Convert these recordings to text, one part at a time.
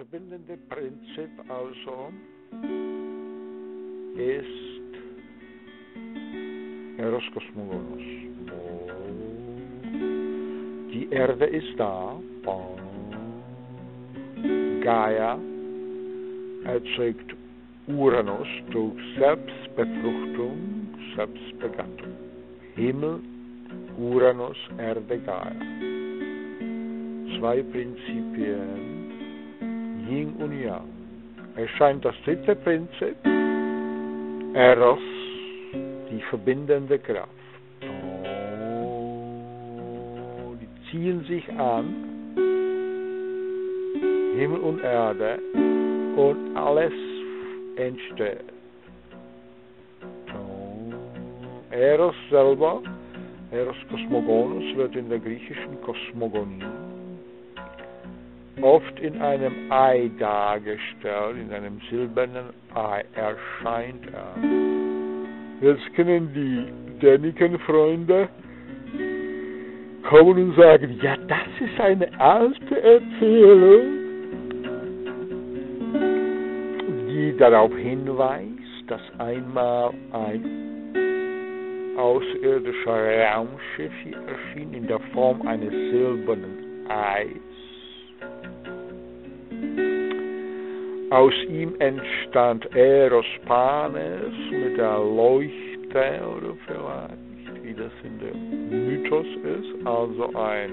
verbindende Prinzip also ist Eros Kosmogonos. Die Erde ist da. Gaia erzeugt Uranus durch Selbstbefruchtung, Selbstbegattung. Himmel, Uranus, Erde, Gaia. Zwei Prinzipien, Yin und Yang. Erscheint das dritte Prinzip, Eros, die verbindende Kraft. Die ziehen sich an, Himmel und Erde, und alles entsteht. Eros selber, Eros Kosmogonos, wird in der griechischen Kosmogonie oft in einem Ei dargestellt, in einem silbernen Ei erscheint er. Jetzt können die Däniken-Freunde kommen und sagen, ja, das ist eine alte Erzählung, die darauf hinweist, dass einmal ein außerirdischer Raumschiff hier erschien in der Form eines silbernen Eis. Aus ihm entstand Eros-Panes mit der Leuchte oder vielleicht, wie das in dem Mythos ist, also ein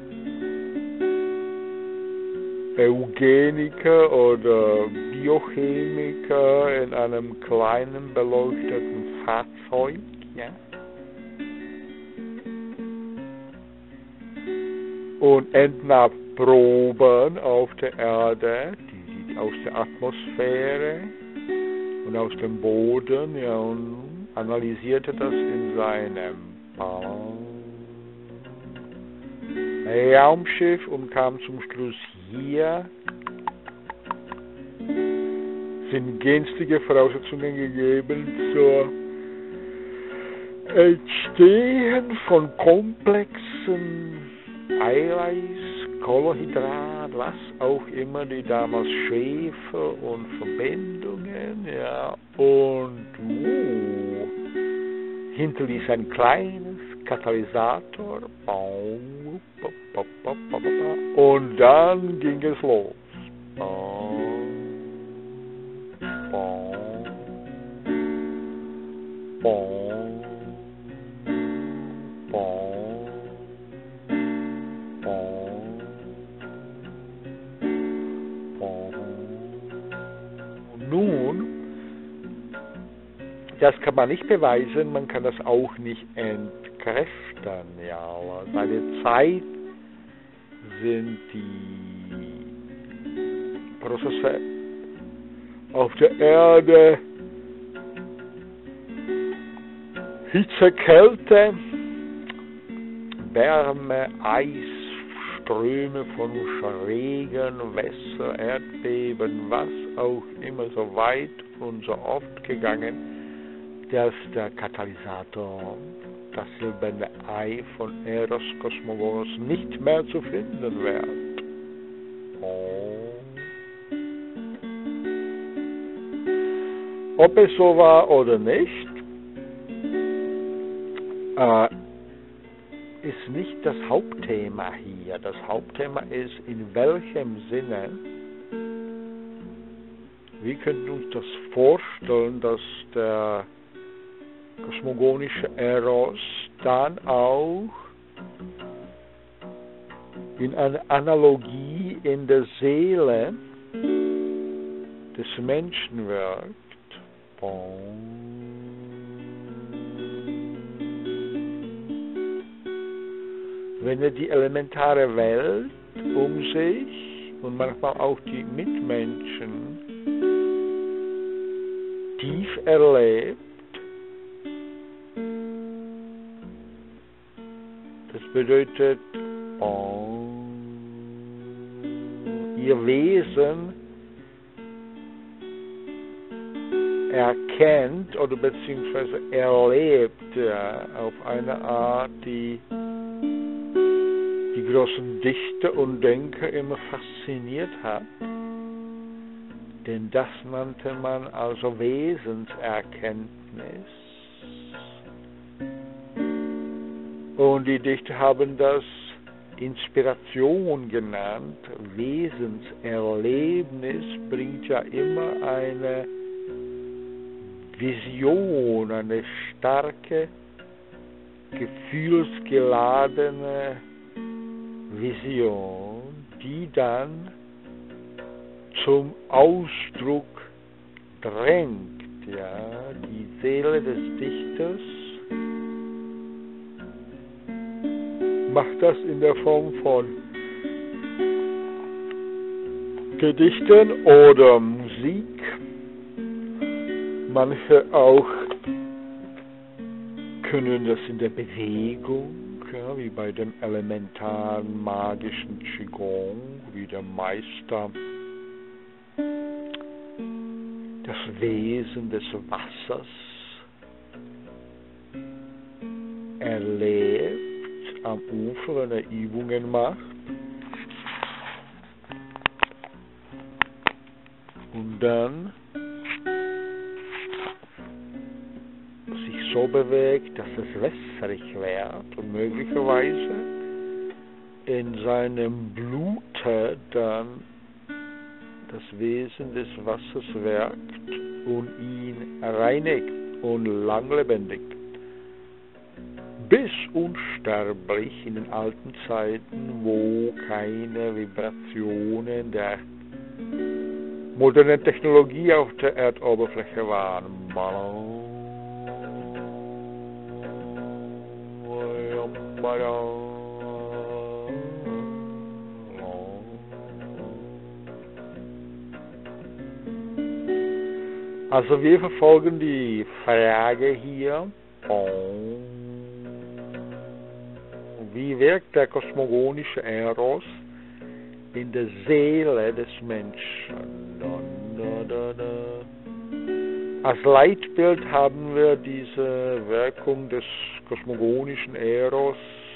Eugeniker oder Biochemiker in einem kleinen beleuchteten Fahrzeug. Ja? Und entnahm Proben auf der Erde, aus der Atmosphäre und aus dem Boden, ja, und analysierte das in seinem Raumschiff und kam zum Schluss, hier sind günstige Voraussetzungen gegeben zur Entstehen von komplexen Eiweiß, Kohlenhydrat, was auch immer, die damals Schwefel und Verbindungen, ja, und hinterließ ein kleines Katalysator, und dann ging es los. Nun, das kann man nicht beweisen, man kann das auch nicht entkräften. Ja, seine Zeit sind die Prozesse auf der Erde, Hitze, Kälte, Wärme, Eis, Ströme von Regen, Wasser, Erdbeben, was auch immer, so weit und so oft gegangen, dass der Katalysator, das silberne Ei von Eros Kosmogonos, nicht mehr zu finden wird. Ob es so war oder nicht, ist nicht das Hauptthema hier. Das Hauptthema ist, in welchem Sinne, wie können wir uns das vorstellen, dass der kosmogonische Eros dann auch in einer Analogie in der Seele des Menschen wirkt. Wenn er die elementare Welt um sich und manchmal auch die Mitmenschen tief erlebt, das bedeutet, ihr Wesen erkennt oder beziehungsweise erlebt auf eine Art, die großen Dichter und Denker immer fasziniert hat. denn das nannte man also Wesenserkenntnis. Und die Dichter haben das Inspiration genannt. Wesenserlebnis bringt ja immer eine Vision, eine starke, gefühlsgeladene Vision, die dann zum Ausdruck drängt, ja, die Seele des Dichters macht das in der Form von Gedichten oder Musik, manche auch können das in der Bewegung, ja, wie bei dem elementaren magischen Qigong, wie der Meister das Wesen des Wassers erlebt am Ufer, wenn er Übungen macht. Und dann sich so bewegt, dass es wässrig wird und möglicherweise in seinem Blute dann das Wesen des Wassers wirkt und ihn reinigt und langlebendig. Bis unsterblich in den alten Zeiten, wo keine Vibrationen der modernen Technologie auf der Erdoberfläche waren. Also wir verfolgen die Frage hier, wie wirkt der kosmogonische Eros in der Seele des Menschen? Als Leitbild haben wir diese Wirkung des kosmogonischen Eros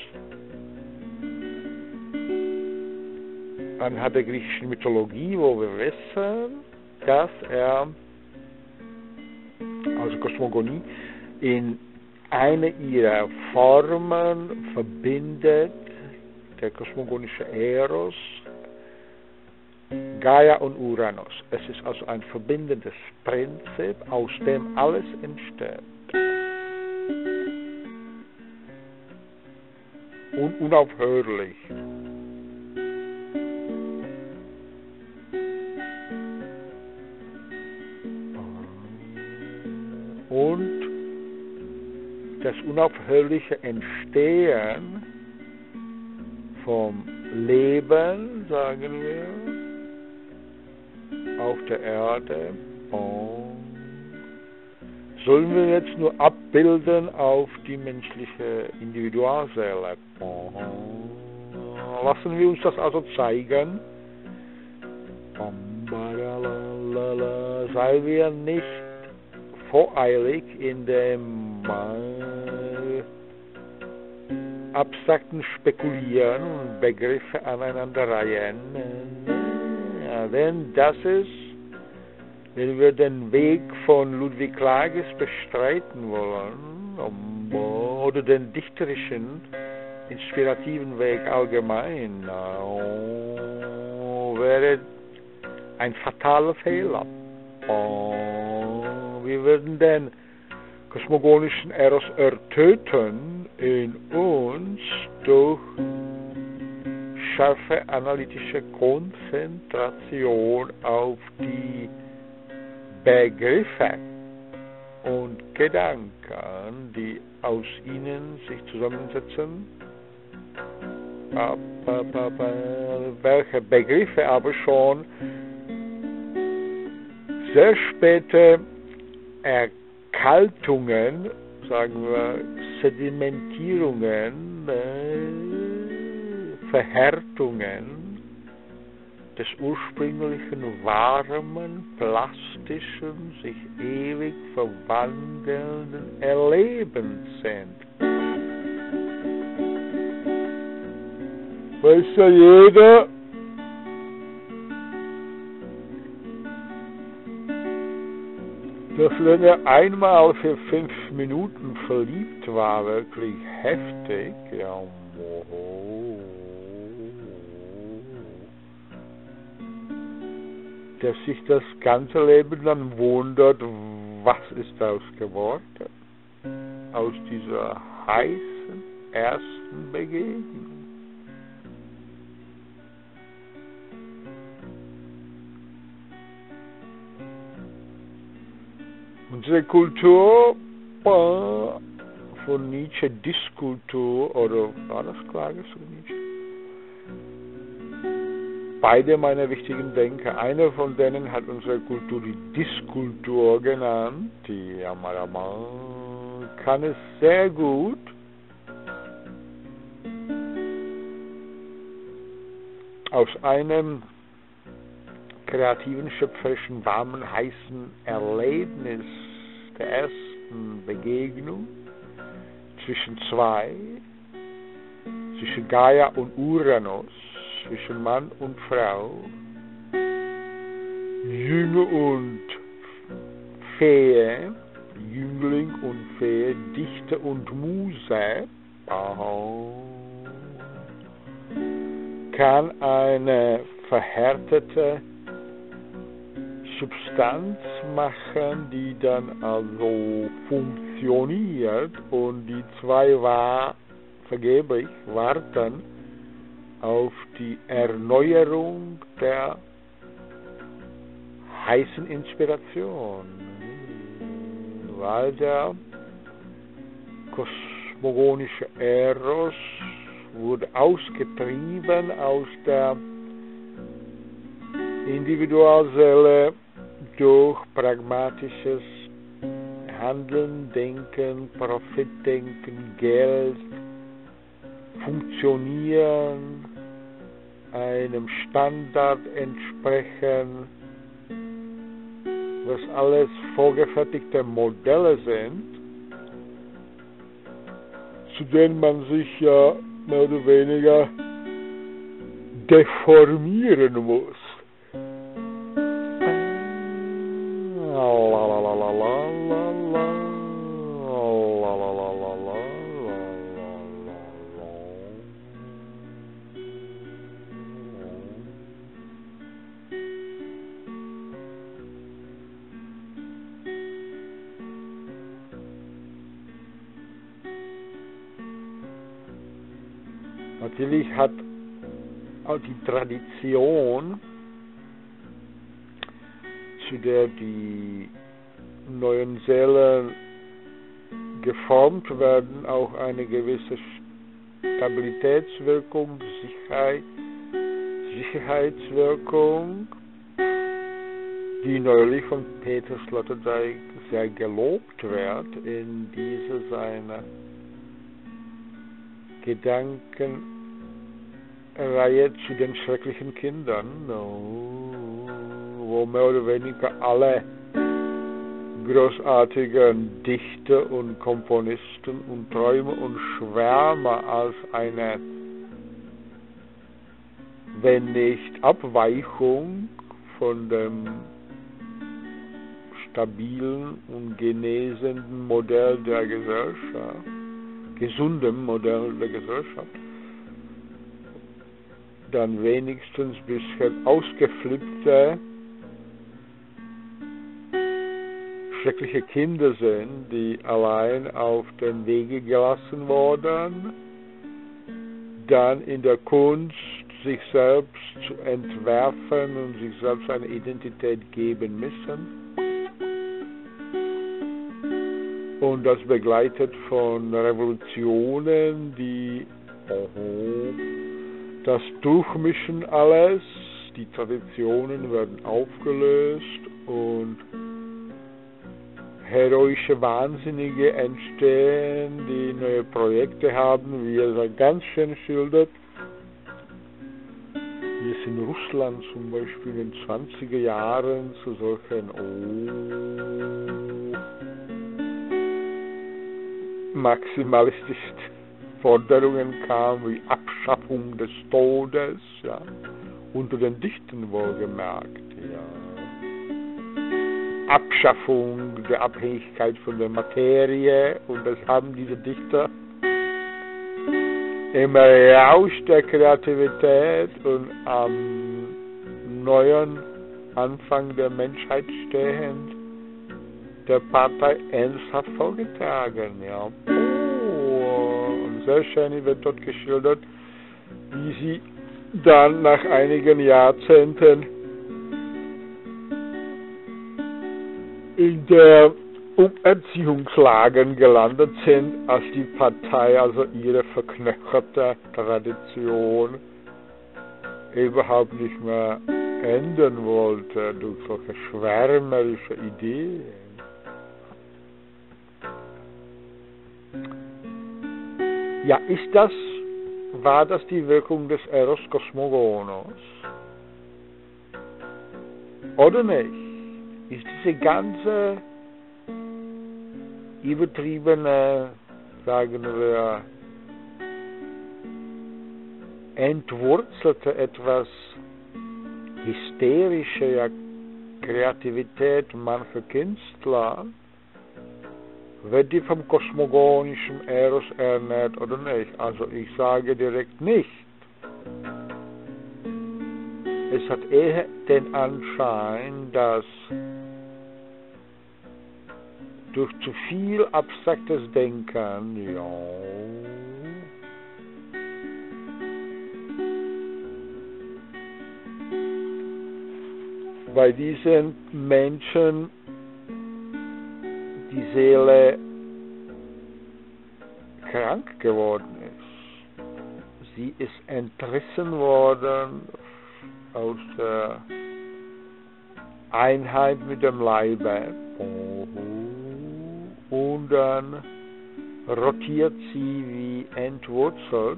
anhand der griechischen Mythologie, wo wir wissen, dass er, also Kosmogonie, in eine ihrer Formen verbindet, der kosmogonische Eros, Gaia und Uranus. Es ist also ein verbindendes Prinzip, aus dem alles entsteht. Und unaufhörlich. Und das unaufhörliche Entstehen vom Leben, sagen wir, auf der Erde, sollen wir jetzt nur abbilden auf die menschliche Individualseele. Lassen wir uns das also zeigen. Seien wir nicht voreilig in dem abstrakten Spekulieren und Begriffe aneinanderreihen. Ja, denn das ist, wenn wir den Weg von Ludwig Klages bestreiten wollen, oder den dichterischen, inspirativen Weg allgemein, wäre ein fataler Fehler. Wir würden den kosmogonischen Eros ertöten in uns durch scharfe analytische Konzentration auf die Begriffe und Gedanken, die aus ihnen sich zusammensetzen, welche Begriffe aber schon sehr späte Erkaltungen, sagen wir Sedimentierungen, Verhärtungen des ursprünglichen warmen, plastischen, sich ewig verwandelnden Erlebens sind. Weiß ja jeder, dass wenn er einmal für 5 Minuten verliebt war, wirklich heftig, ja, dass sich das ganze Leben dann wundert, was ist daraus geworden, aus dieser heißen ersten Begegnung. Unsere Kultur von Nietzsche, Diskultur, oder war das klar von Nietzsche? Beide meine wichtigen Denker. Einer von denen hat unsere Kultur die Diskultur genannt. Die kann es sehr gut. Aus einem kreativen, schöpferischen, warmen, heißen Erlebnis der ersten Begegnung zwischen Gaia und Uranus, zwischen Mann und Frau, Jünger und Fee, Jüngling und Fee, Dichter und Muse, kann eine verhärtete Substanz machen, die dann also funktioniert, und die zwei vergeblich warten auf die Erneuerung der heißen Inspiration, weil der kosmogonische Eros wurde ausgetrieben aus der Individualseele durch pragmatisches Handeln, Denken, Profitdenken, Geld, Funktionieren, einem Standard entsprechen, was alles vorgefertigte Modelle sind, zu denen man sich ja mehr oder weniger deformieren muss. Natürlich hat auch die Tradition, zu der die neuen Seelen geformt werden, auch eine gewisse Stabilitätswirkung, Sicherheitswirkung, die neulich von Peter Sloterdijk sehr gelobt wird in dieser seiner Gedankenreihe zu den schrecklichen Kindern, wo mehr oder weniger alle großartigen Dichter und Komponisten und Träumer und Schwärmer als eine, wenn nicht Abweichung von dem stabilen und genesenden Modell der Gesellschaft, gesundem Modell der Gesellschaft, dann wenigstens ein bisschen ausgeflippte, schreckliche Kinder sind, die allein auf den Wege gelassen wurden, dann in der Kunst sich selbst zu entwerfen und sich selbst eine Identität geben müssen. Und das begleitet von Revolutionen, die das durchmischen alles, die Traditionen werden aufgelöst und heroische Wahnsinnige entstehen, die neue Projekte haben, wie er ganz schön schildert. Wie es in Russland zum Beispiel in den 20er Jahren zu solchen maximalistischen Forderungen kam, wie Abschaffung des Todes, ja, unter den Dichtern wohlgemerkt, ja. Abschaffung der Abhängigkeit von der Materie, und das haben diese Dichter im Rausch der Kreativität und am neuen Anfang der Menschheit stehend der Partei ernsthaft vorgetragen. Ja. Und sehr schön wird dort geschildert, wie sie dann nach einigen Jahrzehnten in der Umerziehungslagen gelandet sind, als die Partei also ihre verknöcherte Tradition überhaupt nicht mehr ändern wollte durch solche schwärmerische Ideen. Ja, war das die Wirkung des Eros Kosmogonos? Oder nicht? Ist diese ganze übertriebene, sagen wir, entwurzelte, etwas hysterische Kreativität mancher Künstler, wird die vom kosmogonischen Eros ernährt oder nicht? Also ich sage direkt nicht. Es hat eher den Anschein, dass durch zu viel abstraktes Denken, bei diesen Menschen die Seele krank geworden ist. Sie ist entrissen worden aus der Einheit mit dem Leibe. Und dann rotiert sie wie entwurzelt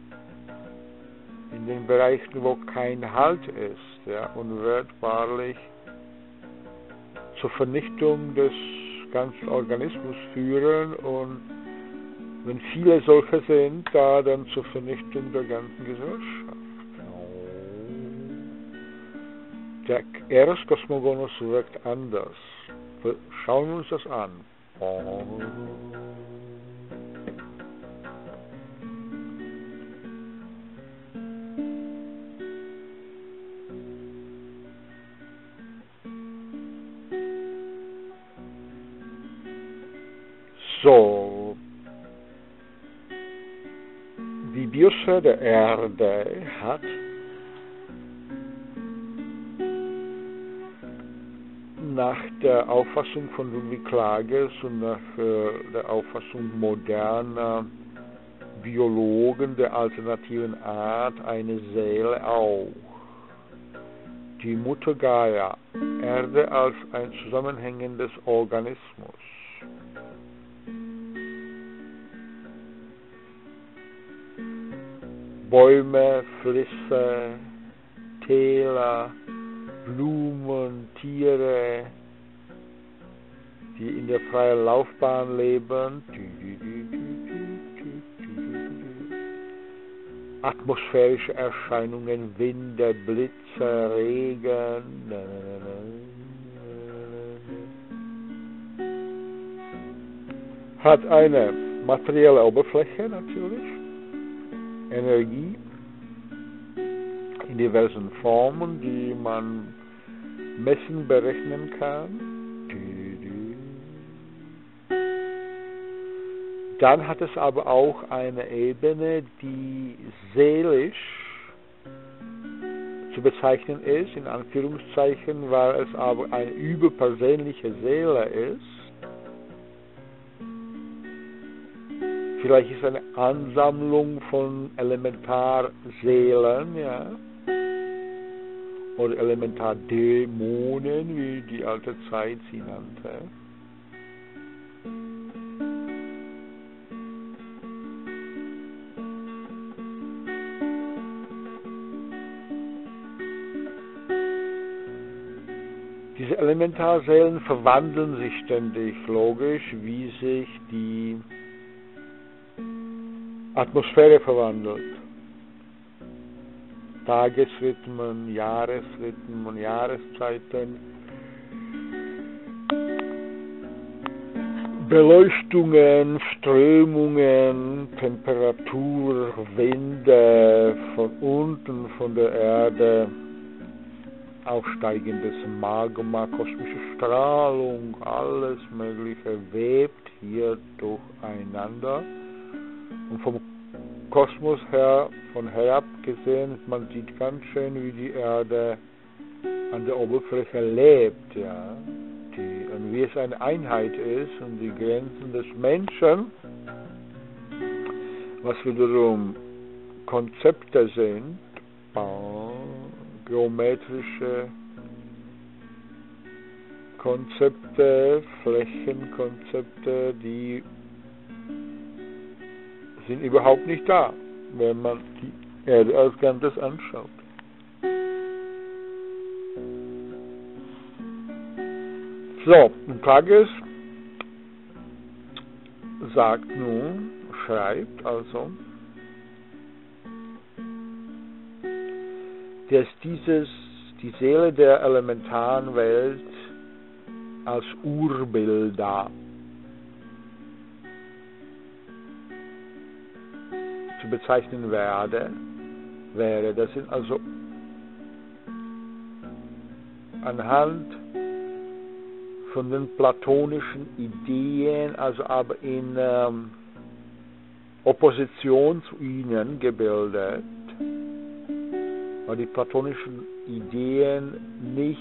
in den Bereichen, wo kein Halt ist, ja, und wird wahrlich zur Vernichtung des ganzen Organismus führen, und wenn viele solche sind, dann zur Vernichtung der ganzen Gesellschaft. Der Eros Kosmogonos wirkt anders. Schauen wir uns das an. So, die Biosphäre der Erde hat nach der Auffassung von Ludwig Klages und nach der Auffassung moderner Biologen der alternativen Art eine Seele auch. Die Mutter Gaia, Erde als ein zusammenhängendes Organismus. Bäume, Flüsse, Täler, Blumen, Tiere, die in der freien Laufbahn leben, atmosphärische Erscheinungen, Winde, Blitze, Regen, hat eine materielle Oberfläche natürlich, Energie in diversen Formen, die man messen, berechnen kann. Dann hat es aber auch eine Ebene, die seelisch zu bezeichnen ist, in Anführungszeichen, weil es aber eine überpersönliche Seele ist. Vielleicht ist es eine Ansammlung von Elementarseelen, ja, oder Elementardämonen, wie die alte Zeit sie nannte. Diese Elementarseelen verwandeln sich ständig, logisch, wie sich die Atmosphäre verwandelt. Tagesrhythmen, Jahresrhythmen, Jahreszeiten. Beleuchtungen, Strömungen, Temperatur, Winde, von unten von der Erde, aufsteigendes Magma, kosmische Strahlung, alles Mögliche webt hier durcheinander. Und vom Kosmos her, von herab gesehen, man sieht ganz schön, wie die Erde an der Oberfläche lebt, ja. Und wie es eine Einheit ist und die Grenzen des Menschen, was wiederum Konzepte sind, geometrische Konzepte, Flächenkonzepte, die sind überhaupt nicht da, wenn man die Erde als Ganzes anschaut. So, und Klages sagt nun, schreibt also, dass die Seele der elementaren Welt als Urbilder zu bezeichnen wäre. Das sind also anhand von den platonischen Ideen, also aber in Opposition zu ihnen gebildet, weil die platonischen Ideen nicht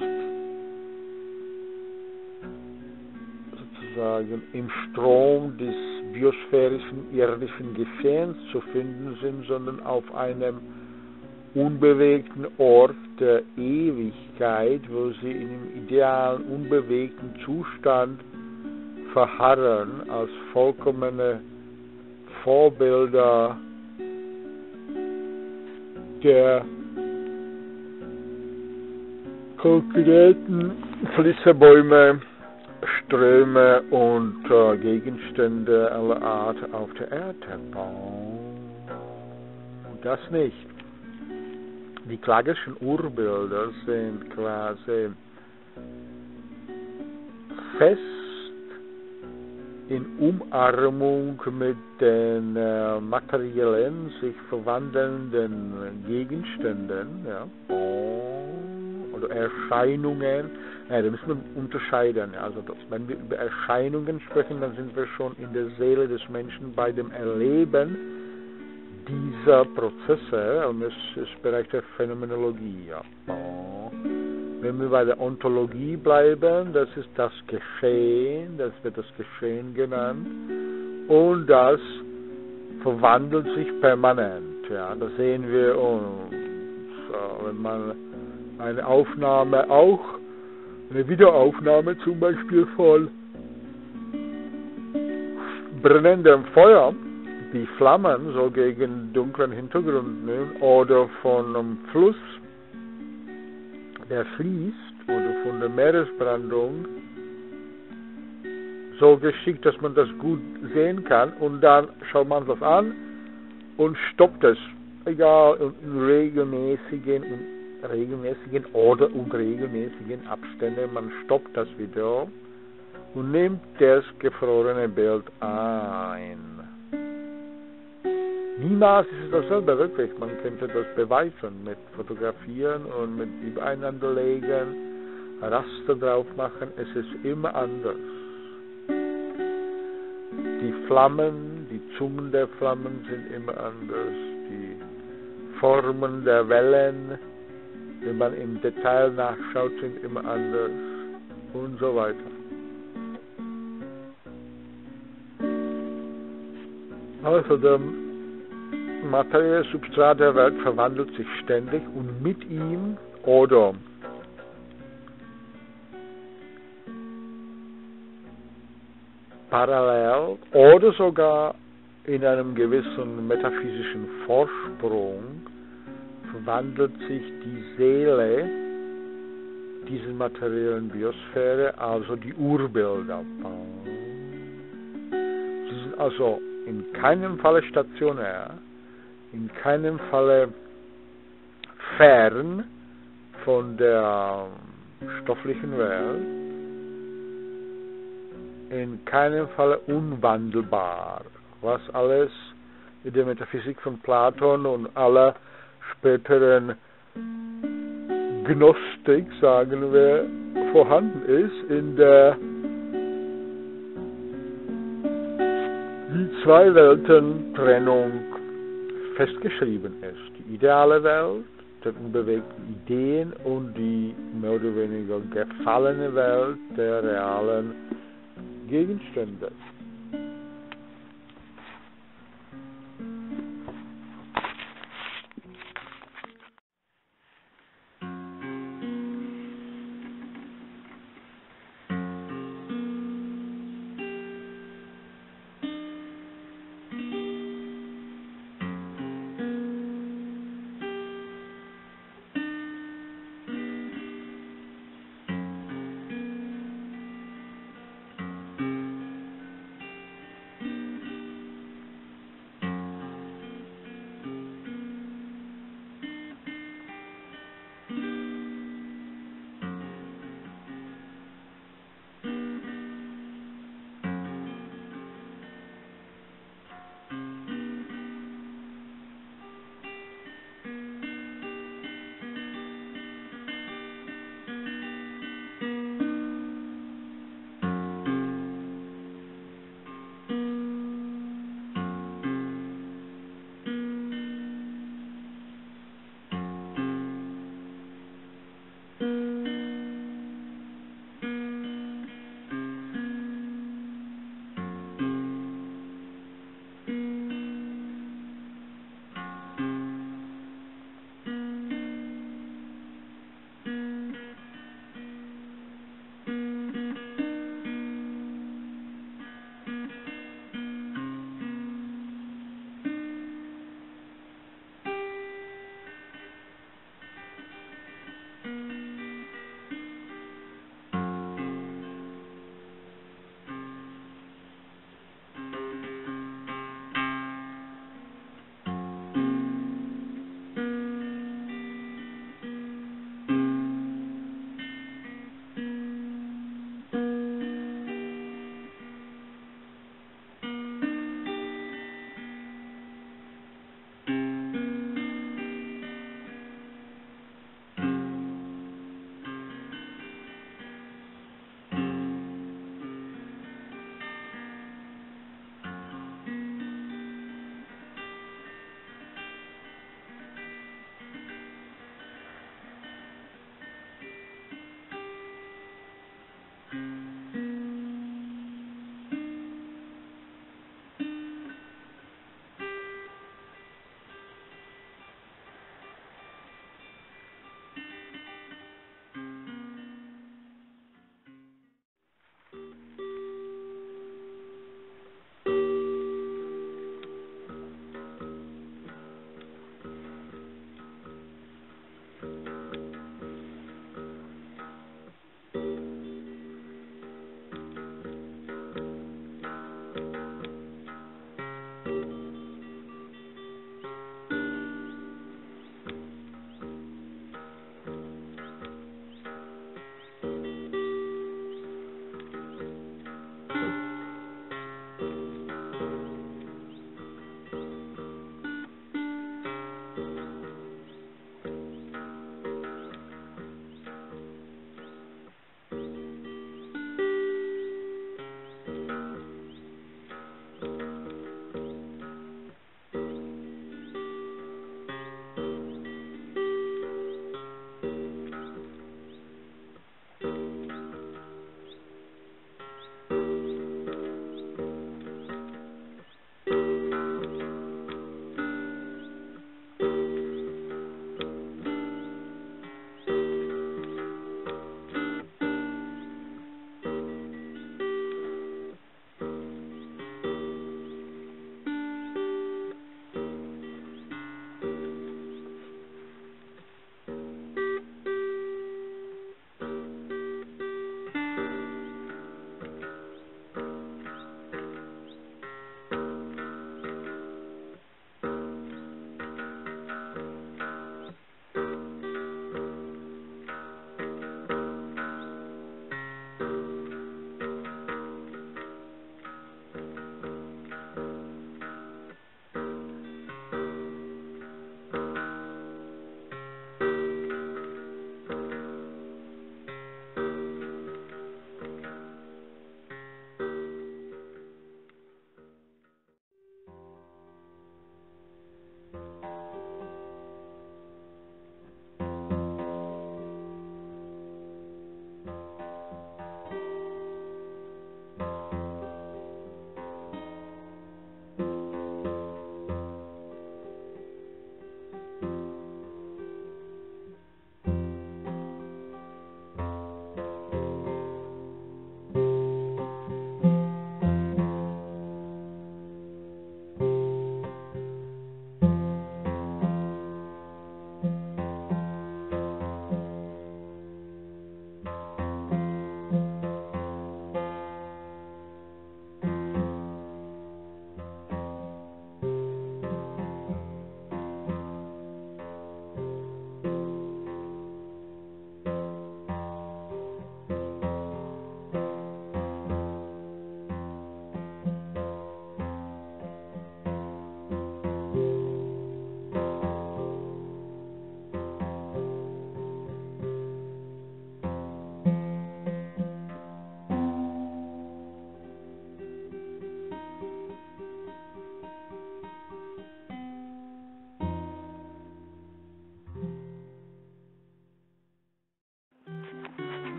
sozusagen im Strom des biosphärischen irdischen Geschehens zu finden sind, sondern auf einem unbewegten Ort der Ewigkeit, wo sie in einem idealen, unbewegten Zustand verharren, als vollkommene Vorbilder der konkreten Fließbäume, Ströme und Gegenstände aller Art auf der Erde. Das nicht. Die klagischen Urbilder sind quasi fest in Umarmung mit den materiellen, sich verwandelnden Gegenständen, ja, oder Erscheinungen. Ja, da müssen wir unterscheiden. Also wenn wir über Erscheinungen sprechen, dann sind wir schon in der Seele des Menschen bei dem Erleben dieser Prozesse, und es ist Bereich der Phänomenologie. Ja. Wenn wir bei der Ontologie bleiben, das ist das Geschehen, das wird das Geschehen genannt, und das verwandelt sich permanent. Ja. Das sehen wir uns. Wenn man eine Aufnahme auch, eine Wiederaufnahme zum Beispiel von brennendem Feuer, die Flammen so gegen dunklen Hintergrund nehmen, oder von einem Fluss, der fließt, oder von der Meeresbrandung, so geschickt, dass man das gut sehen kann, und dann schaut man das an und stoppt es, egal in regelmäßigen oder unregelmäßigen Abständen, man stoppt das Video und nimmt das gefrorene Bild ein. Niemals ist es dasselbe, wirklich. Man könnte das beweisen mit Fotografieren und mit Übereinanderlegen, Raster drauf machen. Es ist immer anders. Die Flammen, die Zungen der Flammen sind immer anders. Die Formen der Wellen, wenn man im Detail nachschaut, sind immer anders. Und so weiter. Also der materielle Substrat der Welt verwandelt sich ständig, und mit ihm oder parallel oder sogar in einem gewissen metaphysischen Vorsprung verwandelt sich die Seele dieser materiellen Biosphäre, also die Urbilder. Sie sind also in keinem Falle stationär, in keinem Falle fern von der stofflichen Welt, in keinem Fall unwandelbar, was alles in der Metaphysik von Platon und aller späteren Gnostik, sagen wir, vorhanden ist, in der die Zwei-Welten-Trennung festgeschrieben ist. Die ideale Welt, der unbewegten Ideen und die mehr oder weniger gefallene Welt der realen Gegenstände.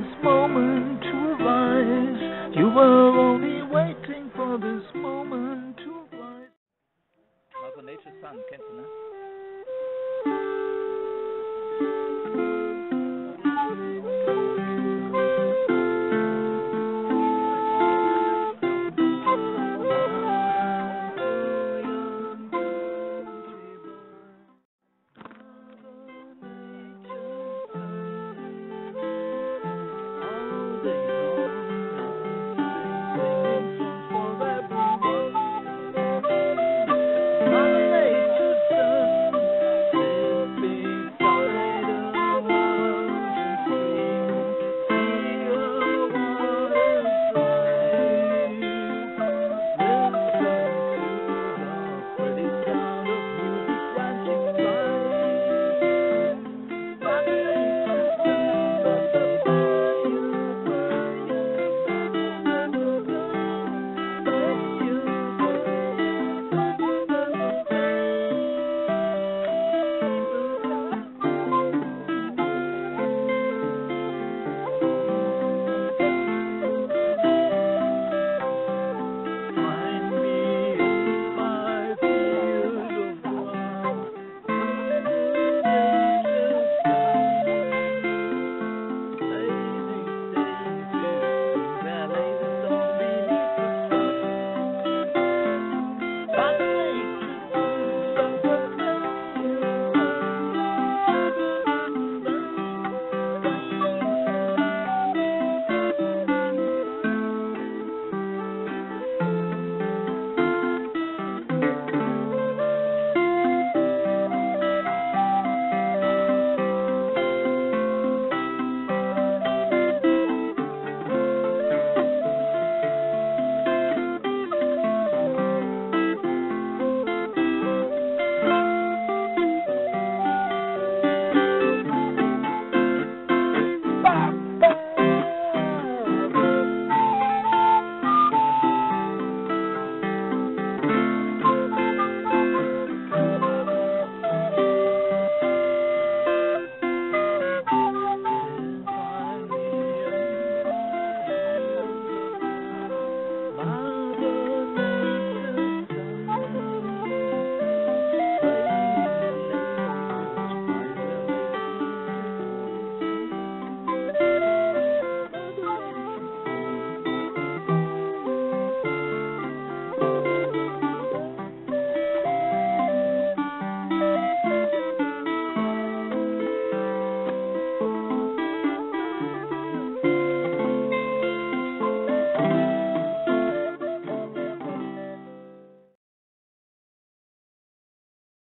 this moment to rise. You were only waiting for this moment to rise. Also Nature's Son, kennst du, ne?